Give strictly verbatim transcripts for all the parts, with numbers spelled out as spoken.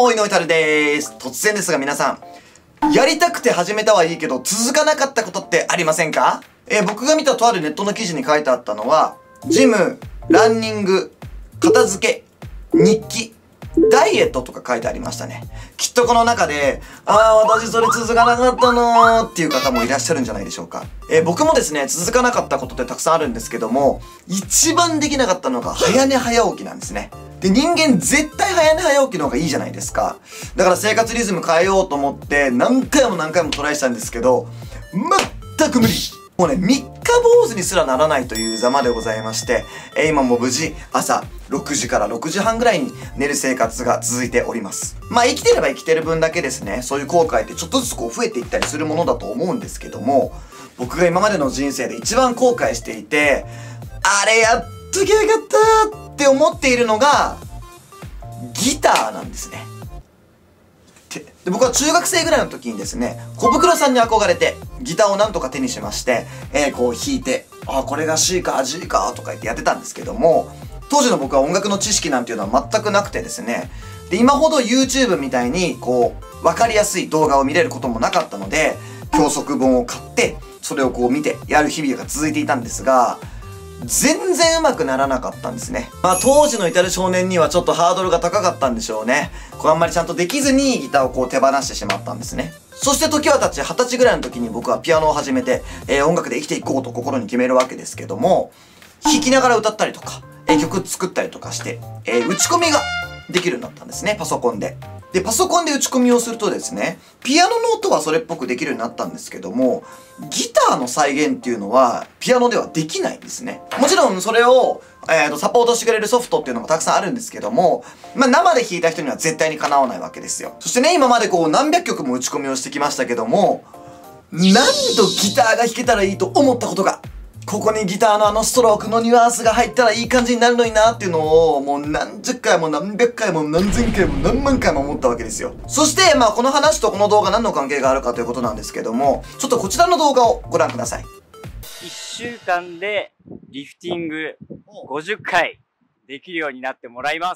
も、井上たるでーす。突然ですが皆さん、やりたくて始めたはいいけど、続かなかったことってありませんか？えー、僕が見たとあるネットの記事に書いてあったのは、ジム、ランニング、片付け、日記、ダイエットとか書いてありましたね。きっとこの中で、ああ、私それ続かなかったのーっていう方もいらっしゃるんじゃないでしょうか。えー、僕もですね、続かなかったことってたくさんあるんですけども、一番できなかったのが早寝早起きなんですね。で、人間絶対早寝早起きの方がいいじゃないですか。だから生活リズム変えようと思って何回も何回もトライしたんですけど、全く無理。もうね、三日坊主にすらならないというざまでございまして、えー、今も無事朝ろくじからろくじはんぐらいに寝る生活が続いております。まあ生きてれば生きてる分だけですね、そういう後悔ってちょっとずつこう増えていったりするものだと思うんですけども、僕が今までの人生で一番後悔していて、あれやっときゃよかったーって思っているのが、ギターなんですね。で、僕は中学生ぐらいの時にですね、小袋さんに憧れて、ギターをなんとか手にしまして、えー、こう弾いて、あ、これが C か G かとか言ってやってたんですけども、当時の僕は音楽の知識なんていうのは全くなくてですね、で、今ほど YouTube みたいに、こう、わかりやすい動画を見れることもなかったので、教則本を買って、それをこう見てやる日々が続いていたんですが、全然上手くならなかったんですね。まあ当時の至る少年にはちょっとハードルが高かったんでしょうね。これあんまりちゃんとできずにギターをこう手放してしまったんですね。そして時は経ちはたちぐらいの時に僕はピアノを始めて、えー、音楽で生きていこうと心に決めるわけですけども、弾きながら歌ったりとか、えー、曲作ったりとかして、えー、打ち込みができるようになったんですね、パソコンで。で、パソコンで打ち込みをするとですね、ピアノの音はそれっぽくできるようになったんですけども、ギターの再現っていうのは、ピアノではできないんですね。もちろんそれを、えーと、サポートしてくれるソフトっていうのもたくさんあるんですけども、まあ生で弾いた人には絶対にかなわないわけですよ。そしてね、今までこう何百曲も打ち込みをしてきましたけども、何度ギターが弾けたらいいと思ったことが、ここにギターのあのストロークのニュアンスが入ったらいい感じになるのになっていうのをもう何十回も何百回も何千回も何万回も思ったわけですよ。そしてまあこの話とこの動画何の関係があるかということなんですけども、ちょっとこちらの動画をご覧ください。 いっしゅうかんでリフティングごじゅっかいできるようになってもらいます。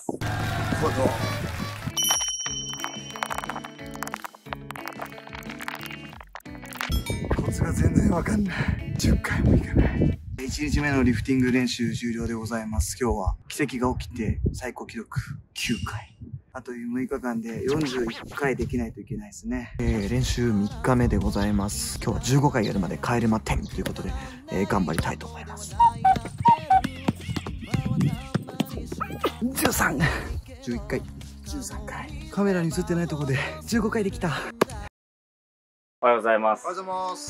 コツが全然わかんない。じゅっかいもいかない。いちにちめのリフティング練習終了でございます。今日は奇跡が起きて最高記録きゅうかい。あとむいかかんでよんじゅういっかいできないといけないですね。えー、練習みっかめでございます。今日はじゅうごかいやるまで帰れまてんということで、えー、頑張りたいと思います。じゅうさん、じゅういっかい、じゅうさんかい。カメラに映ってないとこでじゅうごかいできた。 おはようございます。 おはようございます。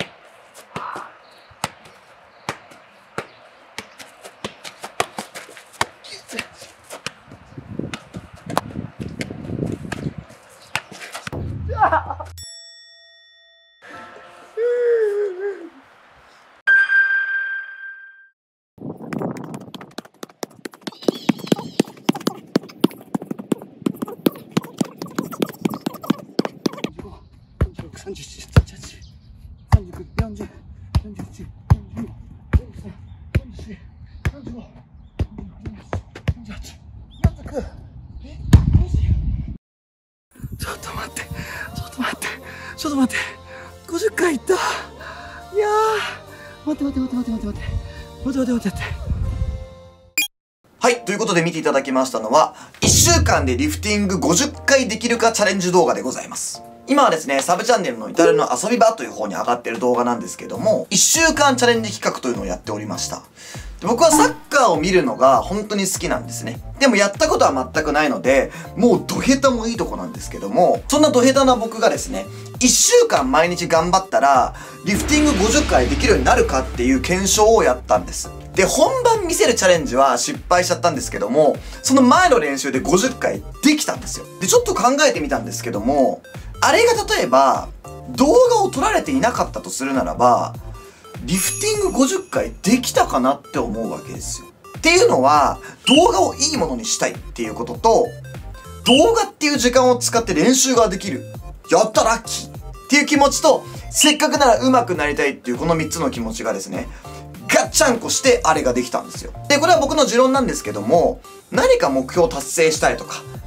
さんじゅうなな、さんじゅうはち、さんじゅうきゅう、よんじゅう、よんじゅういち、よんじゅうに、よんじゅうさん、よんじゅうよん、よんじゅうご、よんじゅうはち、よんじゅうきゅう、え、よんじゅう。ちょっと待って、ちょっと待って、ちょっと待って、ごじゅっかいいった。いやー、待って待って待って待って待って待って待って待って待って。はい。ということで見ていただきましたのは、いっしゅうかんでリフティングごじゅっかいできるかチャレンジ動画でございます。今はですね、サブチャンネルの至るの遊び場という方に上がってる動画なんですけども、いっしゅうかんチャレンジ企画というのをやっておりました。で、僕はサッカーを見るのが本当に好きなんですね。でもやったことは全くないので、もうドヘタもいいとこなんですけども、そんなドヘタな僕がですね、いっしゅうかん毎日頑張ったら、リフティングごじゅっかいできるようになるかっていう検証をやったんです。で、本番見せるチャレンジは失敗しちゃったんですけども、その前の練習でごじゅっかいできたんですよ。で、ちょっと考えてみたんですけども、あれが例えば、動画を撮られていなかったとするならば、リフティングごじゅっかいできたかなって思うわけですよ。っていうのは、動画をいいものにしたいっていうことと、動画っていう時間を使って練習ができる。やったラッキーっていう気持ちと、せっかくなら上手くなりたいっていうこのみっつの気持ちがですね、ガッチャンコしてあれができたんですよ。で、これは僕の持論なんですけども、何か目標を達成したいとか、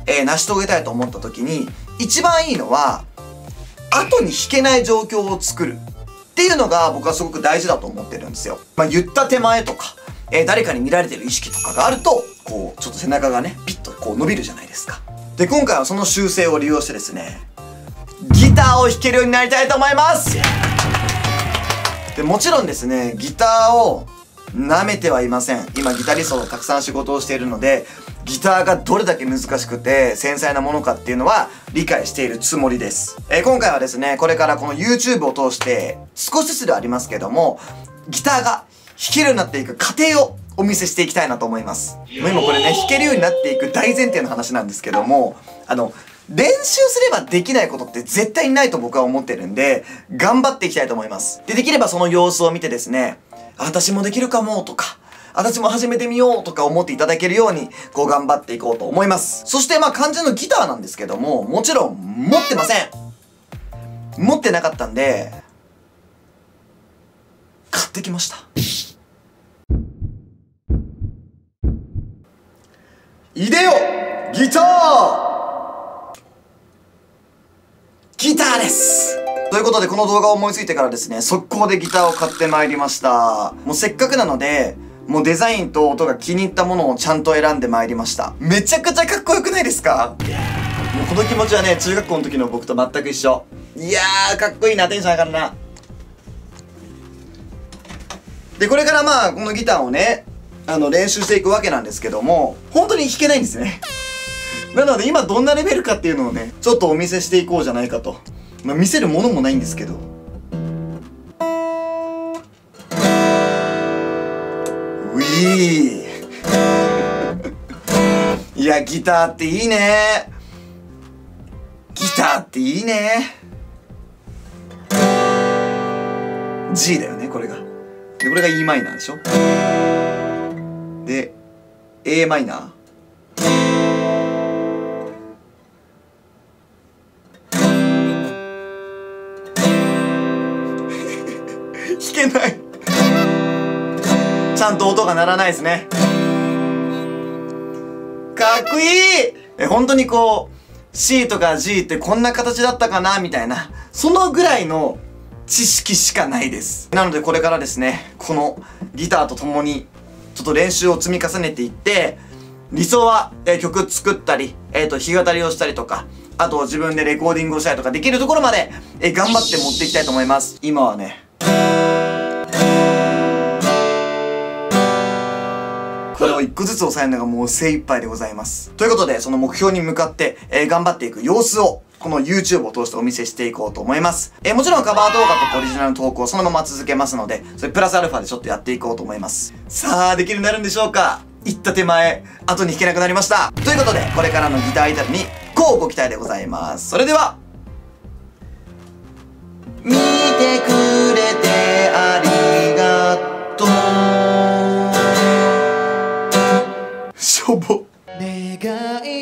えー、成し遂げたいと思った時に、一番いいのは、後に弾けない状況を作るっていうのが僕はすごく大事だと思ってるんですよ。まあ、言った手前とか、えー、誰かに見られてる意識とかがあると、こう、ちょっと背中がね、ピッとこう伸びるじゃないですか。で、今回はその習性を利用してですね、ギターを弾けるようになりたいと思います。で、もちろんですね、ギターを舐めてはいません。今ギタリストとたくさん仕事をしているので、ギターがどれだけ難しくて繊細なものかっていうのは理解しているつもりです。えー、今回はですね、これからこの YouTube を通して少しずつではありますけども、ギターが弾けるようになっていく過程をお見せしていきたいなと思います。もう今これね、弾けるようになっていく大前提の話なんですけども、あの、練習すればできないことって絶対にないと僕は思ってるんで、頑張っていきたいと思います。で、できればその様子を見てですね、私もできるかもとか、私も始めてみようとか思っていただけるように、こう頑張っていこうと思います。そしてまあ肝心のギターなんですけども、もちろん持ってません。持ってなかったんで、買ってきました。いでよギターギターです。ということでこの動画を思いついてからですね、速攻でギターを買ってまいりました。もうせっかくなので、もうデザインと音が気に入ったものをちゃんと選んでまいりました。めちゃくちゃかっこよくないですか？もうこの気持ちはね、中学校の時の僕と全く一緒。いやー、かっこいいな、テンション上がるな。で、これからまあ、このギターをね、あの、練習していくわけなんですけども、本当に弾けないんですね。なので今どんなレベルかっていうのをね、ちょっとお見せしていこうじゃないかと。まあ、見せるものもないんですけど。ウィーいや、ギターっていいね。ギターっていいね。G だよね、これが。で、これが E マイナーでしょ。で、A マイナー。弾けない。ちゃんと音が鳴らないですね。かっこいい。え、本当にこう C とか G ってこんな形だったかなみたいな、そのぐらいの知識しかないです。なのでこれからですね、このギターと共にちょっと練習を積み重ねていって、理想は、えー、曲作ったり、えっと弾き語りをしたりとか、あと自分でレコーディングをしたりとかできるところまで、えー、頑張って持っていきたいと思います。今はね、これを一個ずつ抑えるのがもう精一杯でございます。ということで、その目標に向かって、えー、頑張っていく様子を、この YouTube を通してお見せしていこうと思います。えー、もちろんカバー動画とオリジナルの投稿をそのまま続けますので、それプラスアルファでちょっとやっていこうと思います。さあ、できるようになるんでしょうか？言った手前、後に弾けなくなりました。ということで、これからのギターイタルに、こうご期待でございます。それでは、見てくれてありがとう。しょぼ。願い